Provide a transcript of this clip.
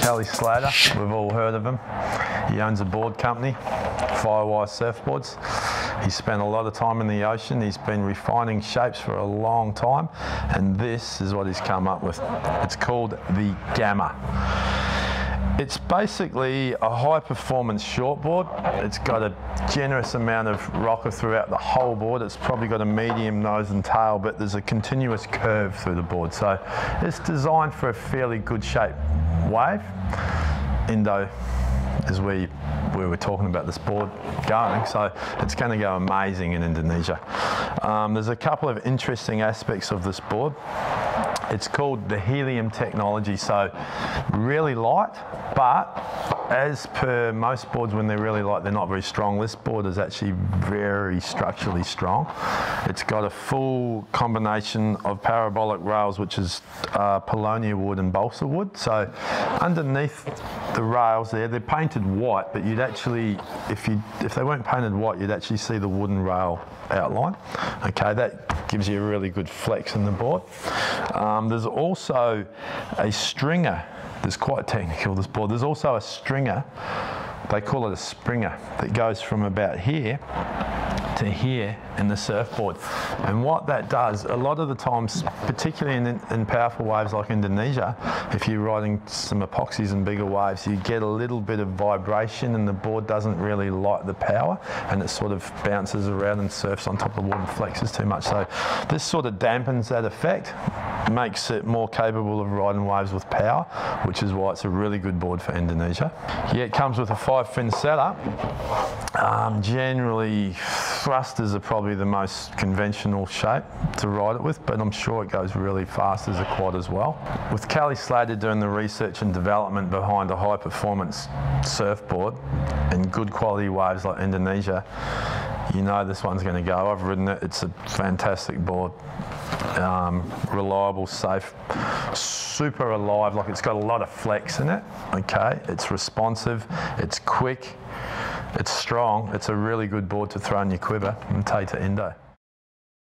Kelly Slater, we've all heard of him. He owns a board company, Firewire surfboards. He's spent a lot of time in the ocean. He's been refining shapes for a long time, and this is what he's come up with. It's called the Gamma. It's basically a high-performance shortboard. It's got a generous amount of rocker throughout the whole board. It's probably got a medium nose and tail, but there's a continuous curve through the board. So it's designed for a fairly good shape wave. Indo is where we were talking about this board going, so it's going to go amazing in Indonesia. There's a couple of interesting aspects of this board. It's called the Helium technology, so really light, but as per most boards, when they're really light, they're not very strong. This board is actually very structurally strong. It's got a full combination of parabolic rails, which is paulownia wood and balsa wood. So underneath the rails there, they're painted white, but you'd actually, if they weren't painted white, you'd actually see the wooden rail outline. Okay, that gives you a really good flex in the board. There's also a stringer. It's quite technical, this board. There's also a stringer, they call it a springer, that goes from about here to here in the surfboard. And what that does, a lot of the times, particularly in powerful waves like Indonesia, if you're riding some epoxies and bigger waves, you get a little bit of vibration and the board doesn't really like the power, and it sort of bounces around and surfs on top of the board and flexes too much. So this sort of dampens that effect, makes it more capable of riding waves with power, which is why it's a really good board for Indonesia. Yeah, it comes with a 5-fin setup. Generally, thrusters are probably the most conventional shape to ride it with, but I'm sure it goes really fast as a quad as well. With Kelly Slater doing the research and development behind a high-performance surfboard and good quality waves like Indonesia, you know this one's going to go. I've ridden it. It's a fantastic board. Reliable, safe, super alive, like it's got a lot of flex in it. Okay, it's responsive, it's quick, it's strong. It's a really good board to throw in your quiver and take to Indo.